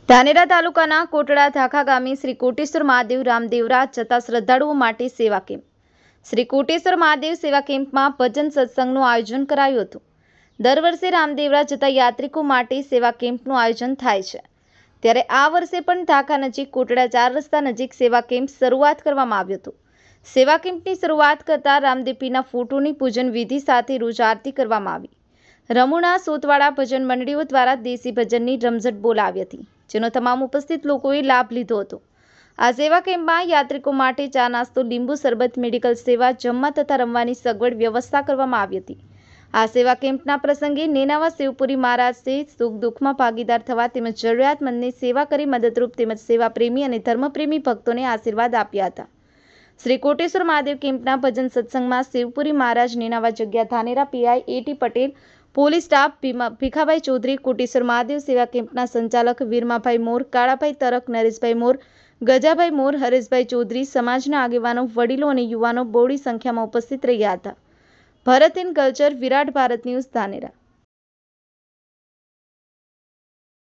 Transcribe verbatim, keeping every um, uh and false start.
ધાનેરા તાલુકાના કોટડા ધાખા ગામે શ્રી કોટેશ્વર મહાદેવ રામદેવરા જતા શ્રદ્ધાળુઓ માટે સેવા કેમ્પ. શ્રી કોટેશ્વર મહાદેવ સેવા કેમ્પમાં ભજન સત્સંગનું આયોજન કરાયું હતું. દર વર્ષે રામદેવરા જતા યાત્રિકો માટે સેવા કેમ્પનું આયોજન થાય છે, ત્યારે આ વર્ષે પણ ધાખા નજીક કોટડા ચાર રસ્તા નજીક સેવા કેમ્પ શરૂઆત કરવામાં આવ્યો હતો. સેવા કેમ્પની શરૂઆત કરતા રામદેવપીરના ફોટોની પૂજન વિધિ સાથે રોજ આરતી કરવામાં આવી. રમુણા સોતવાડા ભજન મંડળીઓ દ્વારા દેશી ભજનની રમઝટ બોલાવી હતી, જેનો તમામ ઉપસ્થિત લોકોએ લાભ લીધો હતો. આ સેવા કેમ્પમાં યાત્રિકો માટે ચા નાસ્તો, લીંબુ શરબત, મેડિકલ સેવા, જમવા તથા રમવાની સગવડ વ્યવસ્થા કરવામાં આવી હતી. આ સેવા કેમ્પના પ્રસંગે નેનાવા શિવપુરી મહારાજે સુખ દુઃખમાં ભાગીદાર થવા તેમજ જરૂરિયાતમંદની સેવા કરી મદદરૂપ તેમજ સેવા પ્રેમી અને ધર્મપ્રેમી ભક્તોને આશીર્વાદ આપ્યા હતા. શ્રી કોટેશ્વર મહાદેવ કેમ્પના ભજન સત્સંગમાં શિવપુરી મહારાજ, નેનાવા જગ્યા Dhanera PI A T Patel, police staff, Bhikhabhai Chaudhary, Koteshwar Mahadev સેવા કેમ્પના સંચાલક વીરમાભાઈ મોર, કાળાભાઈ તરક, નરેશભાઈ મોર, ગજાભાઈ મોર, હરેશભાઈ ચૌધરી, સમાજના આગેવાનો, વડીલો અને યુવાનો બહોળી સંખ્યામાં ઉપસ્થિત રહ્યા હતા. Bharat in culture, Virat Bharat news, Dhanera.